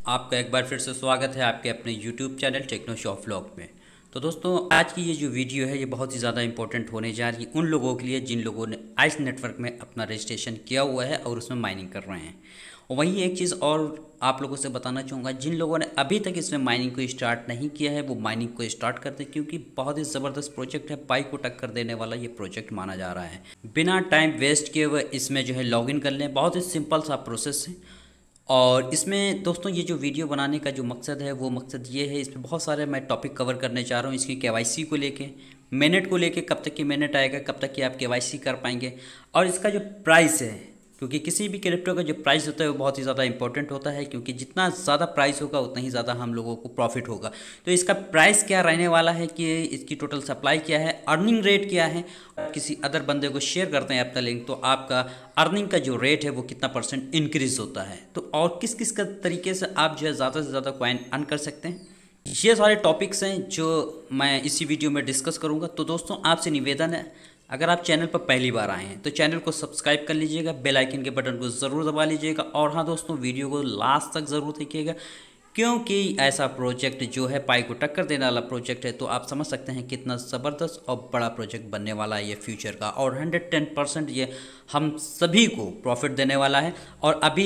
आपका एक बार फिर से स्वागत है आपके अपने YouTube channel techno shop vlog में। तो दोस्तों आज की ये जो वीडियो है ये बहुत ही ज़्यादा इंपॉर्टेंट होने जा रही है उन लोगों के लिए जिन लोगों ने आइस नेटवर्क में अपना रजिस्ट्रेशन किया हुआ है और उसमें माइनिंग कर रहे हैं। और वहीं एक चीज़ और आप लोगों से बताना चाहूँगा, जिन लोगों ने अभी तक इसमें माइनिंग को स्टार्ट नहीं किया है वो माइनिंग को स्टार्ट कर दें, क्योंकि बहुत ही ज़बरदस्त प्रोजेक्ट है। पाई को टक्कर देने वाला ये प्रोजेक्ट माना जा रहा है। बिना टाइम वेस्ट किए हुए इसमें जो है लॉगिन कर लें। बहुत ही सिंपल सा प्रोसेस है। और इसमें दोस्तों ये जो वीडियो बनाने का जो मकसद है वो मकसद ये है, इसमें बहुत सारे मैं टॉपिक कवर करने चाह रहा हूँ। इसकी केवाईसी को लेके, मिनट को लेके, कब तक की मिनट आएगा, कब तक की आप केवाईसी कर पाएंगे, और इसका जो प्राइस है, क्योंकि किसी भी क्रिप्टो का जो प्राइस होता है वो बहुत ही ज़्यादा इंपॉर्टेंट होता है, क्योंकि जितना ज़्यादा प्राइस होगा उतना ही ज़्यादा हम लोगों को प्रॉफिट होगा। तो इसका प्राइस क्या रहने वाला है, कि इसकी टोटल सप्लाई क्या है, अर्निंग रेट क्या है, किसी अदर बंदे को शेयर करते हैं अपना लिंक तो आपका अर्निंग का जो रेट है वो कितना % इंक्रीज़ होता है, तो और किस किस का तरीके से आप जो है ज़्यादा से ज़्यादा कॉइन अर्न कर सकते हैं। ये सारे टॉपिक्स हैं जो मैं इसी वीडियो में डिस्कस करूँगा। तो दोस्तों आपसे निवेदन है, अगर आप चैनल पर पहली बार आए हैं तो चैनल को सब्सक्राइब कर लीजिएगा, बेल आइकन के बटन को ज़रूर दबा लीजिएगा, और हाँ दोस्तों वीडियो को लास्ट तक ज़रूर देखिएगा, क्योंकि ऐसा प्रोजेक्ट जो है पाई को टक्कर देने वाला प्रोजेक्ट है। तो आप समझ सकते हैं कितना ज़बरदस्त और बड़ा प्रोजेक्ट बनने वाला है ये फ्यूचर का, और 110% ये हम सभी को प्रॉफिट देने वाला है। और अभी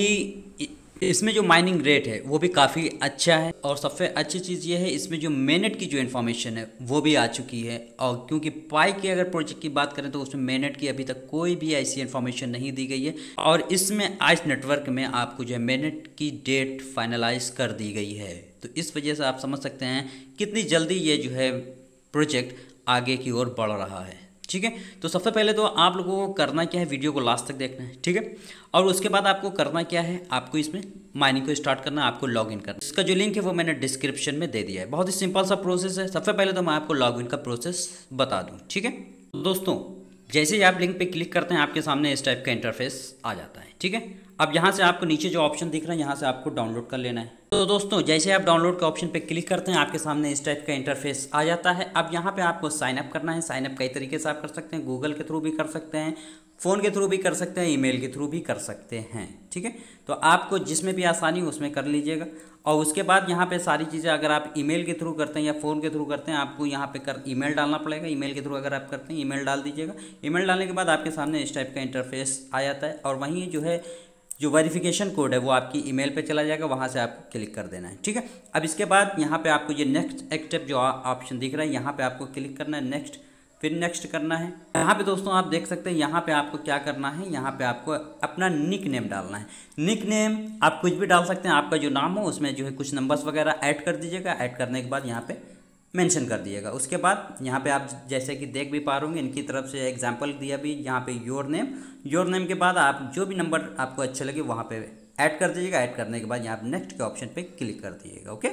इसमें जो माइनिंग रेट है वो भी काफ़ी अच्छा है, और सबसे अच्छी चीज़ ये है इसमें जो मेनेट की जो इन्फॉर्मेशन है वो भी आ चुकी है। और क्योंकि पाई के अगर प्रोजेक्ट की बात करें तो उसमें मेनेट की अभी तक कोई भी ऐसी इन्फॉर्मेशन नहीं दी गई है, और इसमें आइस नेटवर्क में आपको जो है मेनेट की डेट फाइनलाइज कर दी गई है। तो इस वजह से आप समझ सकते हैं कितनी जल्दी ये जो है प्रोजेक्ट आगे की ओर बढ़ रहा है। ठीक है, तो सबसे पहले तो आप लोगों को करना क्या है, वीडियो को लास्ट तक देखना है। ठीक है, और उसके बाद आपको करना क्या है, आपको इसमें माइनिंग को स्टार्ट करना है, आपको लॉगिन करना है। इसका जो लिंक है वो मैंने डिस्क्रिप्शन में दे दिया है। बहुत ही सिंपल सा प्रोसेस है। सबसे पहले तो मैं आपको लॉगिन का प्रोसेस बता दूँ। ठीक है, तो दोस्तों जैसे ही आप लिंक पे क्लिक करते हैं आपके सामने इस टाइप का इंटरफेस आ जाता है। ठीक है, अब यहाँ से आपको नीचे जो ऑप्शन दिख रहा है यहाँ से आपको डाउनलोड कर लेना है। तो दोस्तों जैसे आप डाउनलोड का ऑप्शन पे क्लिक करते हैं आपके सामने इस टाइप का इंटरफेस आ जाता है। अब यहाँ पे आपको साइन अप करना है। साइन अप कई तरीके से आप कर सकते हैं, गूगल के थ्रू भी कर सकते हैं, फ़ोन के थ्रू भी कर सकते हैं, ईमेल के थ्रू भी कर सकते हैं। ठीक है, तो आपको जिसमें भी आसानी हो उसमें कर लीजिएगा। और उसके बाद यहाँ पे सारी चीज़ें अगर आप ईमेल के थ्रू करते हैं या फ़ोन के थ्रू करते हैं, आपको यहाँ पे ईमेल डालना पड़ेगा। ईमेल के थ्रू अगर आप करते हैं ईमेल डाल दीजिएगा। ईमेल डालने के बाद आपके सामने इस टाइप का इंटरफेस आ जाता है, और वहीं जो है जो वेरिफिकेशन कोड है वो आपकी ईमेल पे चला जाएगा, वहाँ से आपको क्लिक कर देना है। ठीक है, अब इसके बाद यहाँ पे आपको ये नेक्स्ट स्टेप जो ऑप्शन दिख रहा है यहाँ पे आपको क्लिक करना है, नेक्स्ट, फिर नेक्स्ट करना है। यहाँ पे दोस्तों आप देख सकते हैं यहाँ पे आपको क्या करना है, यहाँ पे आपको अपना निक नेम डालना है। निक नेम आप कुछ भी डाल सकते हैं, आपका जो नाम हो उसमें जो है कुछ नंबर्स वगैरह ऐड कर दीजिएगा। ऐड करने के बाद यहाँ पे मेंशन कर दिएगा। उसके बाद यहाँ पे आप जैसे कि देख भी पा रहे होंगे इनकी तरफ से एग्जांपल दिया भी, यहाँ पे योर नेम के बाद आप जो भी नंबर आपको अच्छे लगे वहाँ पे ऐड कर दीजिएगा। ऐड करने के बाद यहाँ पे नेक्स्ट के ऑप्शन पे क्लिक कर दीजिएगा। ओके,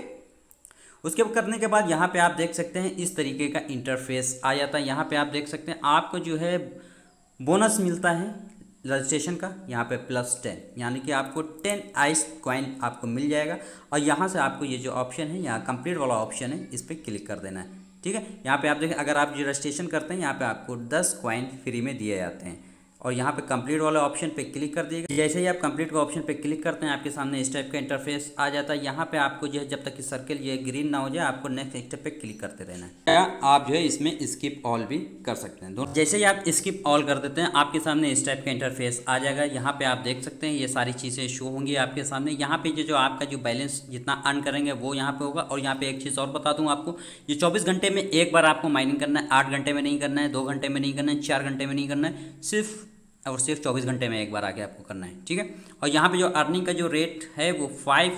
उसके करने के बाद यहाँ पे आप देख सकते हैं इस तरीके का इंटरफेस आ जाता है। यहाँ पे आप देख सकते हैं आपको जो है बोनस मिलता है रजिस्ट्रेशन का, यहाँ पे +10, यानी कि आपको 10 आइस कॉइन आपको मिल जाएगा। और यहाँ से आपको ये जो ऑप्शन है यहाँ कंप्लीट वाला ऑप्शन है इस पर क्लिक कर देना है। ठीक है, यहाँ पे आप देखें अगर आप जो रजिस्ट्रेशन करते हैं यहाँ पे आपको 10 कॉइन फ्री में दिए जाते हैं, और यहाँ पे कंप्लीट वाला ऑप्शन पे क्लिक कर दीजिएगा। जैसे ही आप कंप्लीट का ऑप्शन पे क्लिक करते हैं आपके सामने इस टाइप का इंटरफेस आ जाता है। यहाँ पे आपको जो है जब तक कि सर्कल ये ग्रीन ना हो जाए आपको नेक्स्ट स्टेप पे क्लिक करते रहना है। आप जो है इसमें स्किप ऑल भी कर सकते हैं। जैसे ही आप स्किप ऑल कर देते हैं आपके सामने इस टाइप का इंटरफेस आ जाएगा। यहाँ पे आप देख सकते हैं ये सारी चीज़ें शो होंगी आपके सामने। यहाँ पे जो आपका जो बैलेंस जितना अर्न करेंगे वो यहाँ पे होगा। और यहाँ पे एक चीज़ और बता दूँ आपको, ये 24 घंटे में एक बार आपको माइनिंग करना है। 8 घंटे में नहीं करना है, 2 घंटे में नहीं करना है, 4 घंटे में नहीं करना है, सिर्फ 24 घंटे में एक बार आके आपको करना है। ठीक है, और यहाँ पे जो अर्निंग का जो रेट है वो 5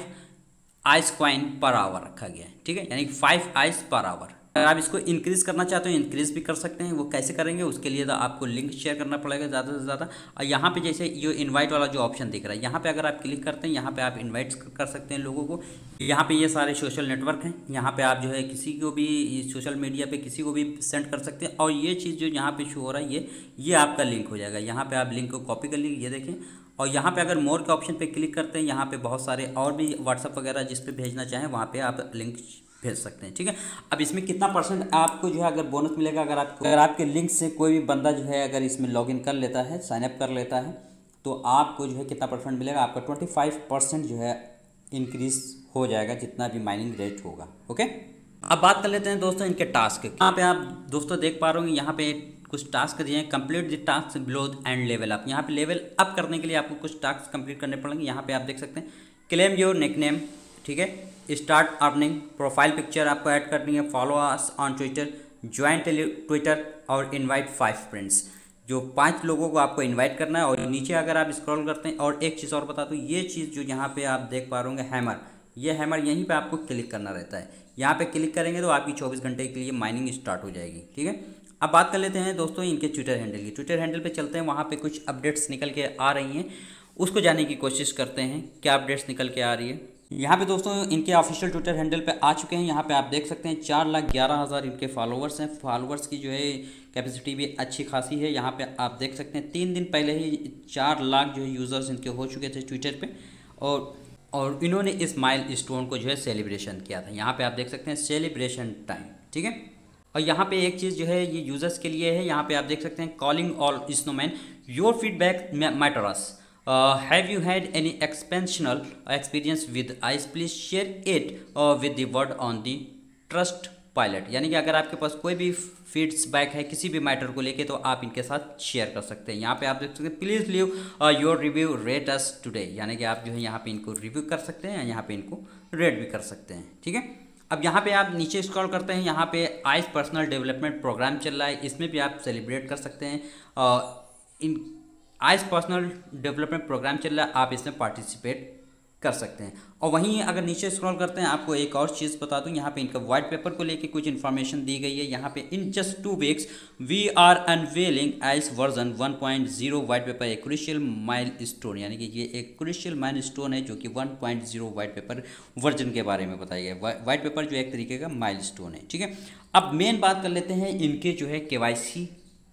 आइस कॉइन पर आवर रखा गया है। ठीक है, यानी 5 आइस पर आवर। अगर आप इसको इंक्रीज़ करना चाहते हो इंक्रीज़ भी कर सकते हैं। वो कैसे करेंगे उसके लिए तो आपको लिंक शेयर करना पड़ेगा ज़्यादा से ज़्यादा। और यहाँ पे जैसे ये इनवाइट वाला जो ऑप्शन दिख रहा है यहाँ पे अगर आप क्लिक करते हैं यहाँ पे आप इनवाइट कर सकते हैं लोगों को। यहाँ पे ये सारे सोशल नेटवर्क हैं, यहाँ पे आप जो है किसी को भी सोशल मीडिया पे किसी को भी सेंड कर सकते हैं। और ये चीज़ जो यहाँ पे शो हो रहा है ये आपका लिंक हो जाएगा। यहाँ पे आप लिंक को कॉपी कर लीजिए, ये देखें। और यहाँ पे अगर मोर के ऑप्शन पे क्लिक करते हैं यहाँ पे बहुत सारे और भी व्हाट्सअप वगैरह जिस पे भेजना चाहें वहाँ पे आप लिंक भेज सकते हैं। ठीक है, अब इसमें कितना % आपको जो है अगर बोनस मिलेगा, अगर आपके लिंक से कोई भी बंदा जो है अगर इसमें लॉगिन कर लेता है, साइनअप कर लेता है, तो आपको जो है कितना % मिलेगा, आपका 25% जो है इंक्रीज हो जाएगा जितना भी माइनिंग रेट होगा। ओके, अब बात कर लेते हैं दोस्तों इनके टास्क। यहाँ पे आप दोस्तों देख पा रहे होंगे, यहाँ पे कुछ टास्क दिए हैं, complete the task below and level up. यहाँ पे लेवल अप करने के लिए आपको कुछ टास्क कंप्लीट करने पड़ेंगे। यहाँ पे आप देख सकते हैं क्लेम योर निकनेम, ठीक है, स्टार्ट अर्निंग, प्रोफाइल पिक्चर आपको ऐड करनी है, follow us on Twitter, join Twitter और इनवाइट 5 फ्रेंड्स। जो 5 लोगों को आपको इनवाइट करना है। और नीचे अगर आप स्क्रॉल करते हैं, और एक चीज़ और बता दूँ, ये चीज़ जो यहाँ पे आप देख पा रहे होंगे हैमर, ये हैमर यहीं पे आपको क्लिक करना रहता है। यहाँ पे क्लिक करेंगे तो आपकी 24 घंटे के लिए माइनिंग स्टार्ट हो जाएगी। ठीक है, अब बात कर लेते हैं दोस्तों इनके ट्विटर हैंडल की। ट्विटर हैंडल पे चलते हैं, वहाँ पे कुछ अपडेट्स निकल के आ रही हैं, उसको जानने की कोशिश करते हैं क्या अपडेट्स निकल के आ रही है। यहाँ पे दोस्तों इनके ऑफिशियल ट्विटर हैंडल पे आ चुके हैं। यहाँ पे आप देख सकते हैं 4,11,000 इनके फॉलोवर्स हैं। फॉलोवर्स की जो है कैपेसिटी भी अच्छी खासी है। यहाँ पे आप देख सकते हैं 3 दिन पहले ही 4 लाख जो है यूज़र्स इनके हो चुके थे ट्विटर पे, और इन्होंने इस माइल स्टोन को जो है सेलिब्रेशन किया था। यहाँ पे आप देख सकते हैं सेलिब्रेशन टाइम, ठीक है। और यहाँ पे एक चीज़ जो है ये यूज़र्स के लिए है, यहाँ पे आप देख सकते हैं calling all snowman, your feedback matters, have you had any exceptional experience with Ice, please share it with the world on the Trustpilot. यानी कि अगर आपके पास कोई भी फीडबैक है किसी भी मैटर को लेके तो आप इनके साथ शेयर कर सकते हैं। यहाँ पे आप देख सकते हैं please leave your review rate us today, यानी कि आप जो है यहाँ पे इनको रिव्यू कर सकते हैं, यहाँ पे इनको रेट भी कर सकते हैं। ठीक है, अब यहाँ पे आप नीचे स्क्रॉल करते हैं, यहाँ पे आइस पर्सनल डेवलपमेंट प्रोग्राम चल रहा है, इसमें भी आप सेलिब्रेट कर सकते हैं। In Ice personal development program चल रहा है, आप इसमें पार्टिसिपेट कर सकते हैं। और वहीं अगर नीचे स्क्रॉल करते हैं, आपको एक और चीज़ बता दूं, यहाँ पे इनका व्हाइट पेपर को लेके कुछ इन्फॉर्मेशन दी गई है। यहाँ पे in just 2 weeks we are unveiling Ice version 1.0 white paper, एक क्रूशियल माइल स्टोन, यानी कि ये एक क्रूशियल माइल स्टोन है जो कि 1.0 व्हाइट पेपर वर्जन के बारे में बताया गया। व्हाइट पेपर जो एक तरीके का माइल स्टोन है। ठीक है, अब मेन बात कर लेते हैं इनके जो है KYC,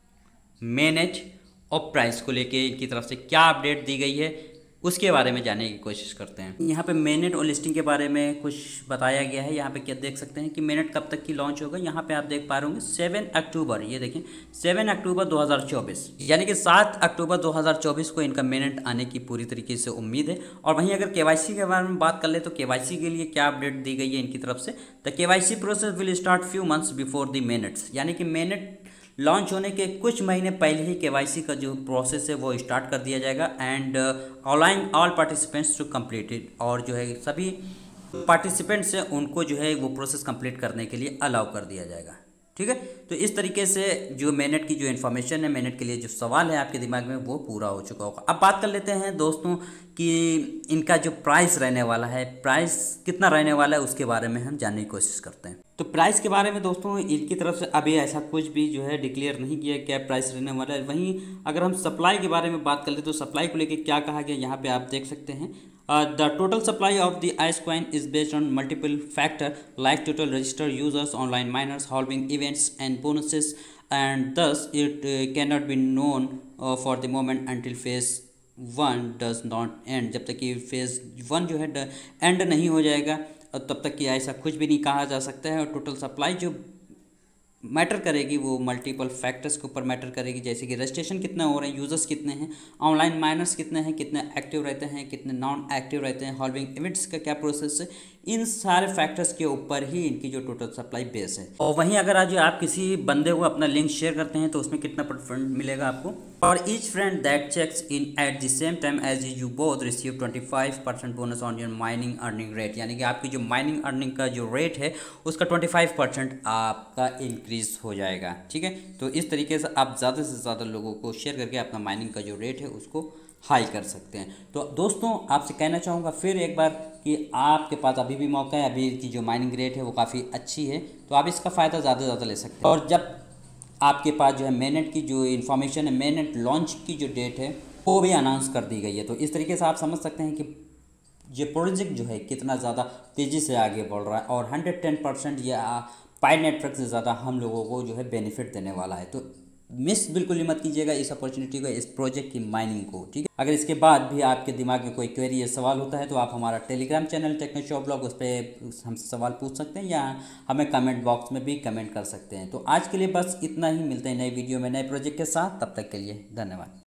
मैनेज और प्राइस को लेके इनकी तरफ से क्या अपडेट दी गई है उसके बारे में जानने की कोशिश करते हैं। यहाँ पे मेनेट और लिस्टिंग के बारे में कुछ बताया गया है। यहाँ पे क्या देख सकते हैं कि मेनेट कब तक की लॉन्च होगा। यहाँ पे आप देख पा रहे होंगे 7 अक्टूबर, ये देखें 7 अक्टूबर 2024, यानी कि 7 अक्टूबर 2024 को इनका मेनेट आने की पूरी तरीके से उम्मीद है। और वहीं अगर KYC के बारे में बात कर ले तो KYC के लिए क्या अपडेट दी गई है इनकी तरफ से, the KYC process will start few months before the mainnet, यानी कि मेनेट लॉन्च होने के कुछ महीने पहले ही KYC का जो प्रोसेस है वो स्टार्ट कर दिया जाएगा। And allowing all participants to complete it, और जो है सभी पार्टिसिपेंट्स हैं उनको जो है वो प्रोसेस कंप्लीट करने के लिए अलाउ कर दिया जाएगा। ठीक है, तो इस तरीके से जो मेनेट की जो इन्फॉर्मेशन है, मेनेट के लिए जो सवाल है आपके दिमाग में वो पूरा हो चुका होगा। अब बात कर लेते हैं दोस्तों कि इनका जो प्राइस रहने वाला है, प्राइस कितना रहने वाला है उसके बारे में हम जानने की कोशिश करते हैं। तो प्राइस के बारे में दोस्तों इनकी तरफ से अभी ऐसा कुछ भी जो है डिक्लेयर नहीं किया क्या प्राइस रहने वाला है। वहीं अगर हम सप्लाई के बारे में बात कर ले तो सप्लाई को लेकर क्या कहा गया, यहाँ पे आप देख सकते हैं the total supply of the ice coin is based on multiple factor like total registered users, online miners, halving events and bonuses, and thus it cannot be known for the moment until phase 1 does not end। जब तक कि phase 1 जो है and नहीं हो जाएगा तब तक कि ऐसा कुछ भी नहीं कहा जा सकता है। और टोटल सप्लाई जो मैटर करेगी वो मल्टीपल फैक्टर्स के ऊपर मैटर करेगी, जैसे कि रजिस्ट्रेशन कितना हो रहे हैं, यूजर्स कितने हैं, ऑनलाइन माइनर्स कितने हैं, कितने एक्टिव रहते हैं, कितने नॉन एक्टिव रहते हैं, हॉल्विंग इवेंट्स का क्या प्रोसेस है, इन सारे फैक्टर्स के ऊपर ही इनकी जो टोटल सप्लाई बेस है। और वहीं अगर आज आप किसी बंदे को अपना लिंक शेयर करते हैं तो उसमें कितना % मिलेगा आपको, और each friend that checks in at the same time as you both receive 25% bonus on your mining earning rate, यानी कि आपकी जो माइनिंग अर्निंग का जो रेट है उसका 25% आपका इंक्रीज हो जाएगा। ठीक है, तो इस तरीके से आप ज़्यादा से ज़्यादा लोगों को शेयर करके अपना माइनिंग का जो रेट है उसको हाई कर सकते हैं। तो दोस्तों आपसे कहना चाहूँगा फिर एक बार कि आपके पास अभी भी मौका है, अभी की जो माइनिंग रेट है वो काफ़ी अच्छी है, तो आप इसका फ़ायदा ज़्यादा से ज़्यादा ले सकते हैं। और जब आपके पास जो है मेनेट की जो इन्फॉर्मेशन है, मेनेट लॉन्च की जो डेट है वो भी अनाउंस कर दी गई है, तो इस तरीके से आप समझ सकते हैं कि ये प्रोजेक्ट जो है कितना ज़्यादा तेज़ी से आगे बढ़ रहा है और 110% या पाई नेटवर्क से ज़्यादा हम लोगों को जो है बेनिफिट देने वाला है। तो मिस बिल्कुल ही मत कीजिएगा इस अपॉर्चुनिटी को, इस प्रोजेक्ट की माइनिंग को। ठीक है, अगर इसके बाद भी आपके दिमाग में कोई क्वेरी या सवाल होता है तो आप हमारा Telegram channel techno Shop blog, उस पर हमसे सवाल पूछ सकते हैं या हमें कमेंट बॉक्स में भी कमेंट कर सकते हैं। तो आज के लिए बस इतना ही, मिलते हैं नई वीडियो में नए प्रोजेक्ट के साथ, तब तक के लिए धन्यवाद।